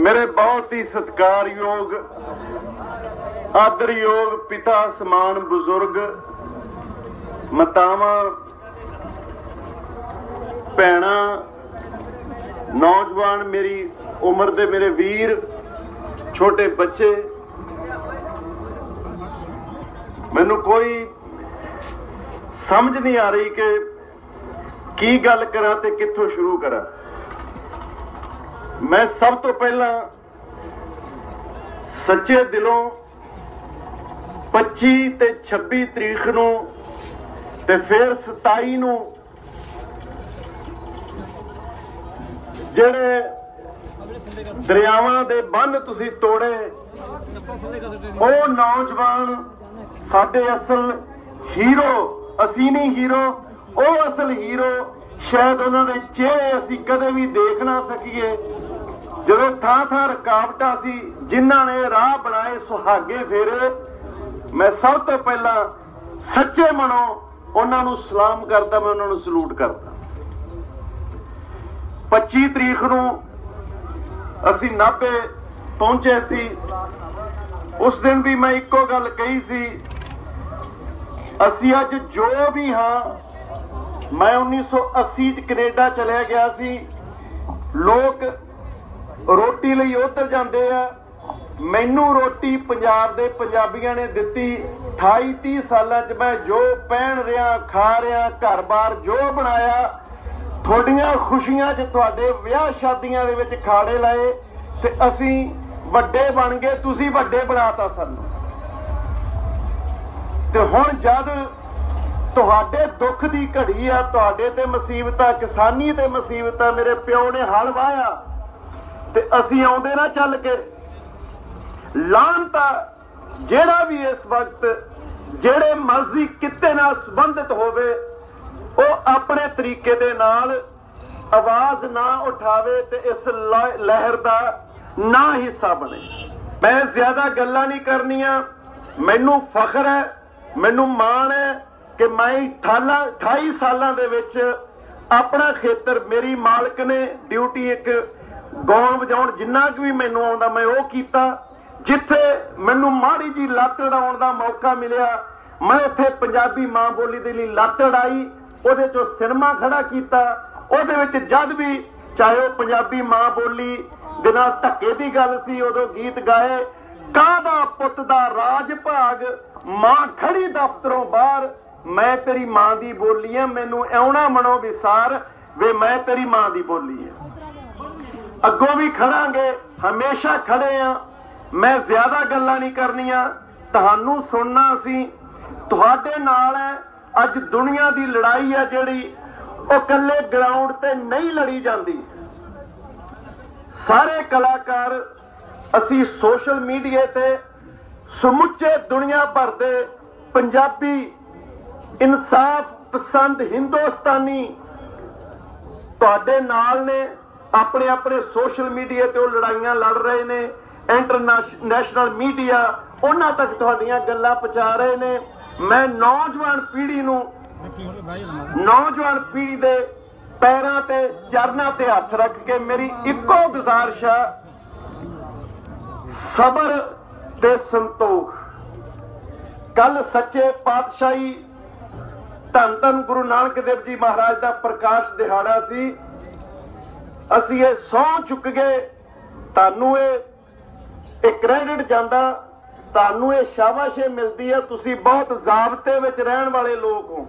मेरे बहुत ही सत्कारयोग आदरयोग पिता समान बुजुर्ग मातावां भैणां नौजवान मेरी उम्र दे मेरे वीर छोटे बच्चे मैनू कोई समझ नहीं आ रही कि की गल करा ते कित्थों शुरू करा। मैं सब तो पहला सच्चे दिलों 25 ते 26 तरीक नूं ते फिर 27 नूं ਜਿਹੜੇ ਦਰਿਆਵਾਂ ਦੇ ਬੰਨ ਤੁਸੀਂ ਤੋੜੇ ਉਹ ਨੌਜਵਾਨ ਸਾਡੇ ਅਸਲ ਹੀਰੋ ਅਸੀਂ ਨਹੀਂ ਹੀਰੋ ਉਹ ਅਸਲ ਹੀਰੋ शायद उन्होंने चेहरे असी कदे भी देख ना सकीए जो थां थां रुकावटां सी जिन्हां ने राह बनाए सुहागे फेरे। मैं सब तो पहला सच्चे मनों उन्होंने सलाम करता मैं उन्होंने सलूट करता। 25 तरीक नूं असी नाभे पहुंचे सी उस दिन भी मैं इको गल कही सी असी अज जो भी हाँ मैं 1980 च कनेडा चलिया गया सी लोग रोटी लई उधर जाते हैं मैनू रोटी पंजाब दे पंजाबियां ने दिती 28-30 साल च मैं जो पहन रहा खा रहा घर बार जो बनाया थोड़ियां खुशियां च तुहाडे विआह शादियां दे विच खाड़े लाए ते असी वड्डे बन गए तुसी वड्डे बनाता सानू ते हुण जद तुहाडे दुख की घड़ी आ तुहाडे ते मुसीबतां किसानी ते मुसीबतां मेरे प्यो ने हल वाया ते असीं आउंदे ना चल के लानता जेड़ा भी इस वक्त जेड़े मर्जी किते नाल संबंधित होवे वो अपने तरीके दे नाल आवाज ना उठावे ते इस लहर दा ना हिस्सा बने। मैं ज्यादा गल्लां नहीं करनियां मैनू फख्र है मैनू माण है कि मैं 28 सालों दे विच अपना खेतर मेरी मालक ने ड्यूटी एक गाउन बजाउण जिन्ना भी मैनू आउंदा मैं वो कीता जिथे मैनू माड़ी जी लत्त अड़ाउण दा मौका मिलिया मैं उत्थे पंजाबी मां बोली दे लई लत्त अड़ाई उहदे चों सिनेमा खड़ा कीता उहदे विच जद भी चाहे वो पंजाबी मां बोली दे नाल धक्के दी गल सी उदों गीत गाए काहदा पुੱਤ दा राज भाग मां खड़ी दफ्तरों बाहर मैं तेरी मां दी बोली है मैनू आउणा मनो विसार वे मैं तेरी मां दी बोली है अगों भी खड़ांगे हमेशा खड़े हैं। मैं ज्यादा गल्लां नहीं करनियां तुहानू सुनना सी तुहाडे नाल है। अज दुनिया दी लड़ाई है जिहड़ी वो कल्ले ग्राउंड ते नहीं लड़ी जाती सारे कलाकार असी सोशल मीडिया ते समुचे दुनिया भर दे पंजाबी इंसाफ पसंद हिंदुस्तानी तुहाडे नाल ने अपने अपने सोशल मीडिया ते लड़ाइयां लड़ रहे ने इंटरनेशनल मीडिया उन्हां तक तुहाडीआं गल्लां पहुंचा रहे ने। मैं नौजवान पीढ़ी दे पैरां ते चरनां ते हथ रख के मेरी इको गुजारिश है सबर ते संतोख। कल सच्चे पातशाही धन धन गुरु नानक देव जी महाराज का प्रकाश दिहाड़ा सी असी ये सौं चुक गए तानू ये क्रेडिट जांदा तानू ये शाबाशी मिलती है तुसी बहुत जाबते विच रहन वाले लोग हो।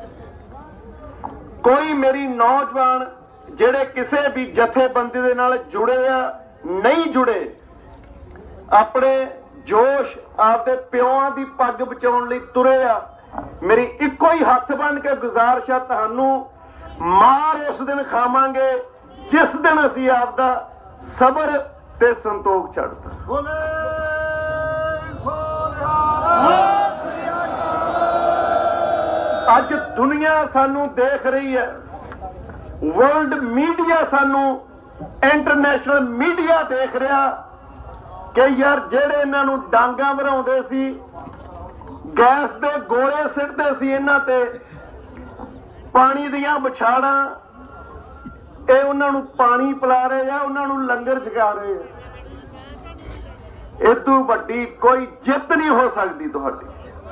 कोई मेरी नौजवान जेड़े किसी भी जथेबंदी दे नाल जुड़े या नहीं जुड़े अपने जोश आपदे प्योआं दी पग बचाउण लई तुरे आ मेरी इको ही हथ बन के गुजारिश है तुहानू मार उस दिन खावांगे जिस दिन असी आपदा सबर ते संतोख छड्डता। अज दुनिया सानू देख रही है वर्ल्ड मीडिया सानू इंटरनेशनल मीडिया देख रहा कि यार जेड़े इन्हां नू डांगा भराउंदे सी गैस दे गोले सिੱਟਦੇ सी इन्हां ते पानी दियां बछाड़ां ਇਹ ਉਹਨਾਂ ਨੂੰ पानी पिला रहे हैं उन्होंने लंगर छका रहे हैं इदू वड्डी कोई जित नहीं हो सकती तुहाडी।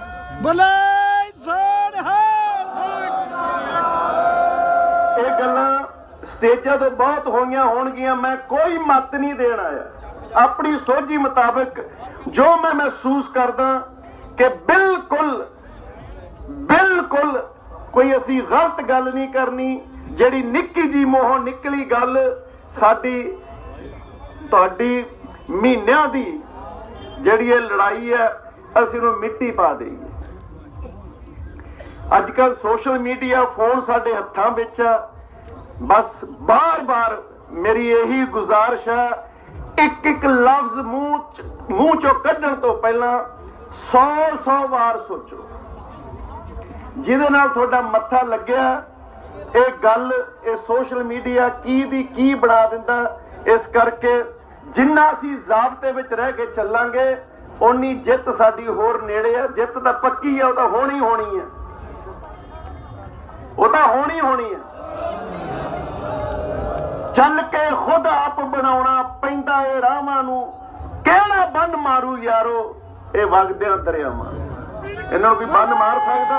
ये गल्लां स्टेजां तो बहुत होईयां होणगियां, मैं कोई मत नहीं देण आया। अपनी सोझी मुताबिक जो मैं महसूस करदा कि बिल्कुल बिल्कुल कोई असी गलत गल नहीं करनी। जिहड़ी निक्की जी मोह निकली गल साडी तुहाडी महीनियां दी जिहड़ी ये लड़ाई है असीं नूं मिट्टी पा देईए। अजकल सोशल मीडिया फोन साडे हत्थां विच आ। बस बार बार मेरी यही गुजारिश है, एक एक लफ्ज मूँह चों कढ़ण तो पहला 100 बार सोचो, जिहदे नाल तुहाडा मत्था लग्या ये गल ये सोशल मीडिया की दी की बना दिंदा। इस करके जिन्ना असीं ज़ाबते विच रह के चलांगे उन्नी जित साडी होर नेड़े है। जित तां पक्की है, वो तां होनी होनी है, वो तां होनी होनी है। चल के खुद आप बनाउणा पैंदा ए राहां नूं, किहड़ा बन मारू यारो ये वगदियां दरियावां। इन्हां नूं कोई बन मार सकदा?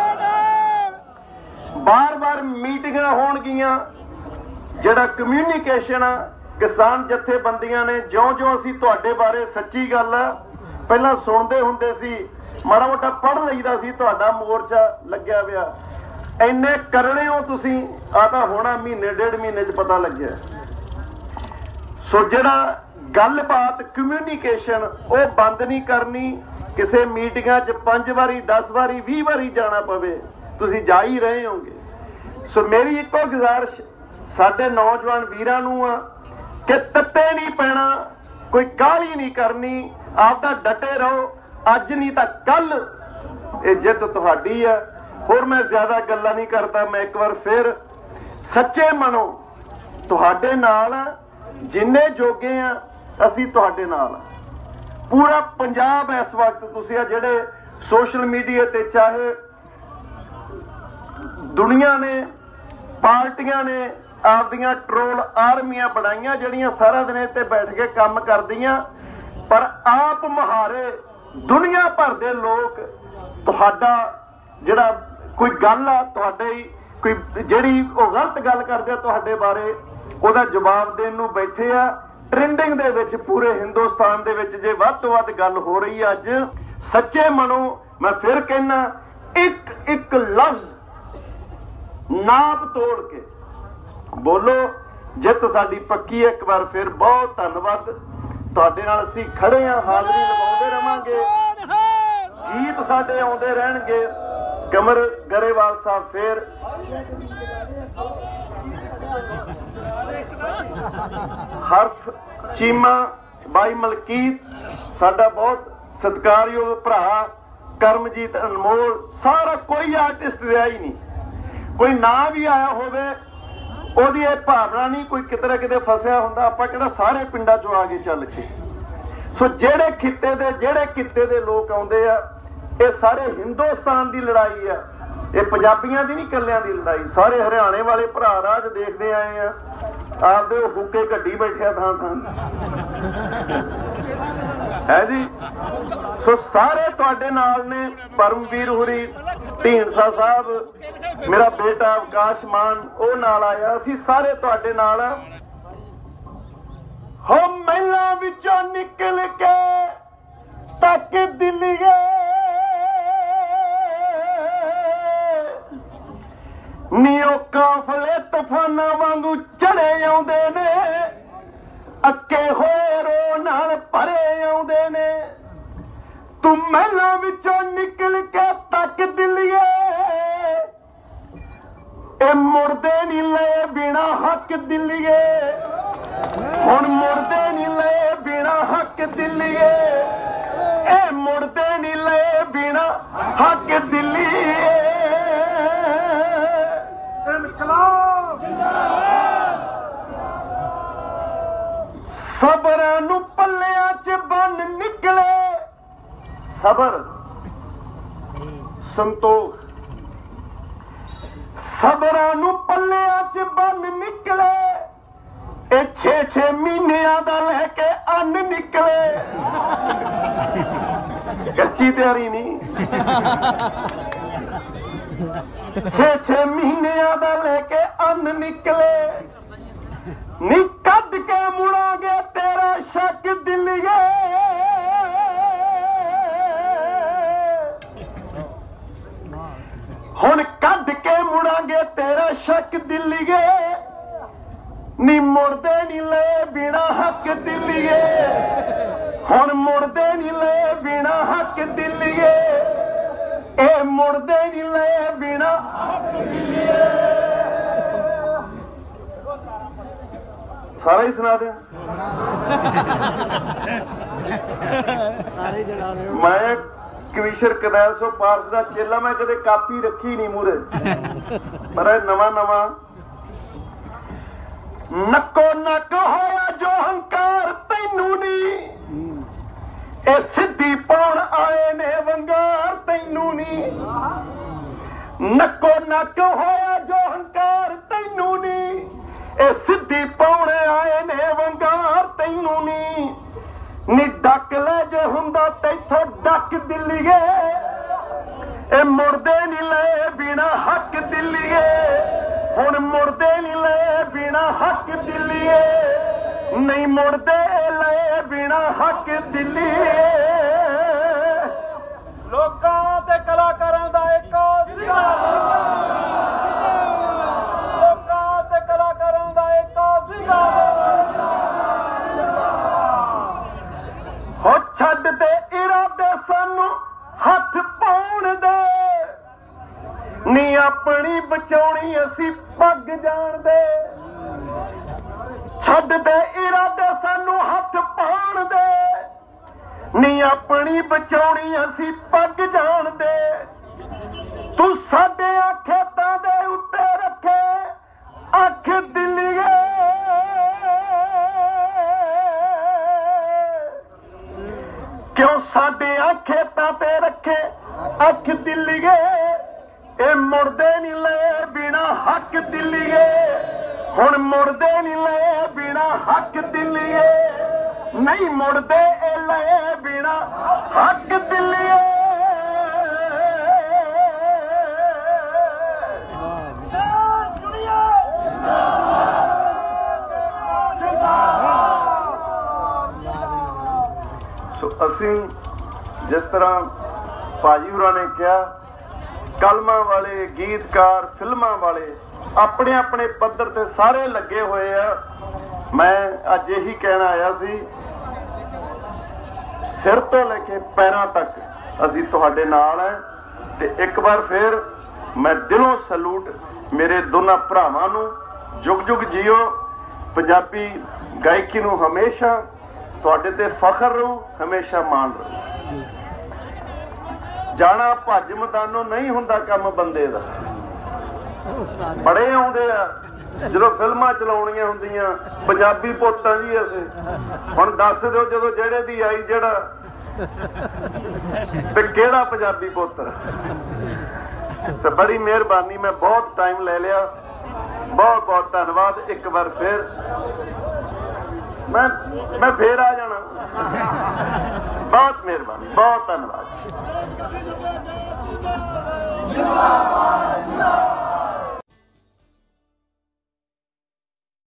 बार बार मीटिंगां होणगियां, जिहड़ा कम्यूनीकेशन आ किसान जथेबंदियां ने ज्यों ज्यों असीं तुहाडे बारे सच्ची गल आ पहलां सुणदे हुंदे सी, माड़ा मोटा पढ़ लईदा सी, तुहाडा मोर्चा लग्या पिया। इन्ने करने हो तुसीं, आ तां होना महीने डेढ़ महीने च पता लग्या। सो जिहड़ा गलबात कम्यूनीकेशन वो बंद नहीं करनी। किसी मीटिंगां च 5 वारी 10 वारी 20 वारी जाना पवे, तुसीं जा ही रहे होंगे। सो मेरी इक्को गुजारिश साडे नौजवान वीरां नूं आ कि तत्ते नहीं पैना, कोई काहली नहीं करनी, आपदा डटे रहो। अज नहीं तां कल ये जित तुहाडी है। होर मैं ज्यादा गल्लां नहीं करता, मैं एक बार फिर सच्चे मनो तुहाडे नाल जिन्ने जोगे आ असीं तुहाडे नाल। पूरा पंजाब इस वक्त तुसीं जिहड़े सोशल मीडिया ते चाहे दुनिया ने पार्टियां ने आपदियां ट्रोल आर्मियां बनाईयां जिहड़ियां सारा दिन इत्ते बैठ के काम करदियां, पर आप मुहारे दुनिया भर दे लोग तुहाडा जिहड़ा कोई गल आ तुहाडे कोई जिहड़ी वो गलत गल करदे तुहाडे बारे ਉਹਦਾ जवाब देण नूं बैठे आ। ट्रेंडिंग दे विच पूरे हिंदुस्तान दे विच जे वध तो वध गल हो रही है अज, सच्चे मनो मैं फिर कहना एक एक लफ्ज नाप तोड़ के बोलो, जित साडी पक्की है। एक बार फिर बहुत धन्नवाद तुहाडे नाल असीं खड़े आ, हाज़री लवाउंदे रहांगे, गीत साडे आउंदे रहणगे। कमर गरेवाल साहब फिर हरफ चीमा बाई मलकीत साडा बहुत सत्कारयोग भरा, करमजीत अनमोल, सारा कोई आर्टिस्ट रहा ही नहीं, कोई ना भी आया होवे ओदी ये भावना नहीं, कोई किते ना किते फसिया हुंदा। आपां किहड़ा सारे पिंडां चों आ गए चल के। सो जेड़े खित्ते दे जेड़े किते दे लोग आउंदे आ, ये सारे हिंदुस्तान की लड़ाई है, ये पंजाबियां दी नहीं कल्लियां दी लड़ाई। सारे हरियाणे वाले भरा राज देखते आए हैं, आपदे हुक्के कड्डी बैठे थां थां है जी। सो सारे तुहाडे नाल ने, परमवीर हुरी, ढींडसा साहब, मेरा बेटा अवकाश मान वो नाल आया, असीं सारे तुहाडे नाल आ। हो महिलां विचों निकल के तक दिल्लीए नीओ काफले तूफाना वांगू चढ़े आउंदे ने, अक्के होए रो नाल भरे आउंदे ने। तू महलां विचों निकल के तक दिल्लीए, ए मुड़दे नी ले बिना हक दिल्लीए, हुण मुड़दे नी ले बिना हक दिल्लीए, ए मुड़दे नी ले बिना हक दिल्लीए। सबरां नूं पल्लियां च बन निकले, सबर संतोख, सबरां नूं पल्लियां च बन निकले, ਇਹ 6-6 ਮਹੀਨਿਆਂ ਦਾ ਲੈ ਕੇ ਅੰਨ ਨਿਕਲੇ ਕੱਚੀ ਤਿਆਰੀ ਨਹੀਂ 6-6 ਮਹੀਨਿਆਂ ਦਾ ਲੈ ਕੇ ਅੰਨ ਨਿਕਲੇ ਨੀ ਕੱਢ ਕੇ ਮੁੜਾਂਗੇ ਤੇਰਾ ਸ਼ੱਕ ਦਿਲੀਏ ਹੁਣ ਕੱਢ ਕੇ ਮੁੜਾਂਗੇ ਤੇਰਾ ਸ਼ੱਕ ਦਿਲੀਏ ਨੀ ਮੁੜਦੇ ਨੀ ਲੈ ਬਿਨਾ ਹੱਕ ਦਿਲੀਏ ਹੁਣ ਮੁੜਦੇ ਨੀ ਲੈ ਬਿਨਾ ਹੱਕ ਦਿਲੀਏ ਇਹ ਮੁੜਦੇ ਨੀ ਲੈ ਬਿਨਾ ਹੱਕ ਦਿਲੀਏ ਸਾਰਾ ਹੀ ਸੁਣਾ ਦੇ ਮੈਂ ਕਮਿਸ਼ਨਰ ਕਰਨੈਲ ਸਿੰਘ ਪਾਰਸ ਦਾ ਚੇਲਾ ਮੈਂ ਕਦੇ ਕਾਪੀ ਰੱਖੀ ਨਹੀਂ ਮੂਰੇ ਪਰ ਨਵਾਂ ਨਵਾਂ ਨੱਕੋ ਨੱਕ ਹੋਇਆ ਜੋ ਹੰਕਾਰ ਤੈਨੂੰ ਨੀ ਇਹ ਸਿੱਧੀ ਪਾਉਣ ਆਏ ਨੇ ਵੰਗਾਰ ਤੈਨੂੰ ਨੀ ਨੱਕੋ ਨੱਕ ਹੋਇਆ ਜੋ ਹੰਕਾਰ ਤੈਨੂੰ ਨੀ ਇਹ ਸਿੱਧੀ ਪਾਉਣ ਆਏ ਨੇ ਵੰਗਾਰ ਤੈਨੂੰ ਨੀ ਡੱਕ ਲੈ ਜੇ ਹੁੰਦਾ ਤੈਥੋਂ ਡੱਕ ਦਿਲੀਏ ਇਹ ਮੁੜਦੇ ਨੀ ਲੈ ਬਿਨਾ ਹੱਕ ਦਿਲੀਏ ਹੁਣ ਮੁੜਦੇ ਨੀ ਲੈ ਬਿਨਾ ਹੱਕ ਦਿਲੀਏ ਨਹੀਂ ਮੁੜਦੇ ਲੈ ਬਿਨਾ ਹੱਕ ਦਿਲੀਏ ਲੋਕਾਂ ਤੇ ਕਲਾਕਾਰਾਂ ਦਾ ਇੱਕ ਜ਼ਿੰਦਾਬਾਦ ਲੋਕਾਂ ਤੇ ਕਲਾਕਾਰਾਂ ਦਾ ਇੱਕ ਜ਼ਿੰਦਾਬਾਦ ਹੋ ਛੱਡ ਦੇ ਇਰਾਦੇ ਸਾਨੂੰ ਹੱਥ ਪਾਉਣ ਦੇ ਨੀ ਆਪਣੀ ਬਚਾਉਣੀ ਅਸੀਂ ਪੱਗ ਜਾਣਦੇ ਛੱਡ ਦੇ ਇਰਾਦੇ ਸਾਨੂੰ ਹੱਥ ਪਾਉਣ ਦੇ ਨੀ ਆਪਣੀ ਬਚਾਉਣੀ ਅਸੀਂ ਪੱਗ ਜਾਣਦੇ ਤੂੰ ਸਾਡੇ ਖੇਤਾਂ ਦੇ ਉੱਤੇ ਰੱਖੇ ਅੱਖ ਦਿਲੀਏ ਕਿਉਂ ਸਾਡੇ ਖੇਤਾਂ ਤੇ ਰੱਖੇ ਅੱਖ ਦਿਲੀਏ ਇਹ ਮੁੜਦੇ ਨੀ ਲੈ ਬਿਨਾ ਹੱਕ ਦਿਲੀਏ ਹੁਣ ਮੁੜਦੇ ਨੀ ਲੈ ਬਿਨਾ ਹੱਕ ਦਿਲੀਏ ਨਹੀਂ ਮੁੜਦੇ ਇਹ ਲੈ ਬਿਨਾ ਹੱਕ ਦਿਲੀਏ ਸੋ ਅਸੀਂ ਜਿਸ ਤਰ੍ਹਾਂ ਭਾਜੀ ਹੋਰਾਂ ਨੇ ਕਿਹਾ ਕਲਮਾਂ ਵਾਲੇ ਗੀਤਕਾਰ ਫਿਲਮਾਂ ਵਾਲੇ ਆਪਣੇ ਆਪਣੇ ਪੱਧਰ ਤੇ ਸਾਰੇ ਲੱਗੇ ਹੋਏ ਆ ਮੈਂ ਅੱਜ ਇਹੀ ਕਹਿਣਾ ਆਇਆ ਸੀ ਸਿਰ ਤੋਂ ਲੈ ਕੇ ਪੈਰਾਂ ਤੱਕ ਅਸੀਂ ਤੁਹਾਡੇ ਨਾਲ ਹੈ ਤੇ ਇੱਕ ਵਾਰ ਫਿਰ ਮੈਂ ਦਿਲੋਂ ਸਲੂਟ ਮੇਰੇ ਦੋਨਾਂ ਭਰਾਵਾਂ ਨੂੰ ਜੁਗ ਜੁਗ ਜੀਓ ਪੰਜਾਬੀ ਗਾਇਕੀ ਨੂੰ ਹਮੇਸ਼ਾ ਤੁਹਾਡੇ ਤੇ ਫਖਰ ਰਹੂ ਹਮੇਸ਼ਾ ਮਾਣ ਰਹੂ ਜਾਣਾ ਭੱਜ ਮੈਦਾਨੋਂ ਨਹੀਂ ਹੁੰਦਾ ਕੰਮ ਬੰਦੇ ਦਾ ਬੜੇ ਆਉਂਦੇ ਆ ਜਦੋਂ ਫਿਲਮਾਂ ਚਲਾਉਣੀਆਂ ਹੁੰਦੀਆਂ ਪੰਜਾਬੀ ਪੁੱਤਾਂ ਜੀ ਅਸੀਂ ਹੁਣ ਦੱਸ ਦਿਓ ਜਦੋਂ ਜਿਹੜੇ ਦੀ ਆਈ ਜਿਹੜਾ ਤੇ ਕਿਹੜਾ ਪੰਜਾਬੀ ਪੁੱਤ ਤੇ ਬੜੀ ਮਿਹਰਬਾਨੀ ਮੈਂ ਬਹੁਤ ਟਾਈਮ ਲੈ ਲਿਆ ਬਹੁਤ ਬਹੁਤ ਧੰਨਵਾਦ ਇੱਕ ਵਾਰ ਫਿਰ मैं फिर आ जाना बहुत मेहरबानी बहुत धन्यवाद।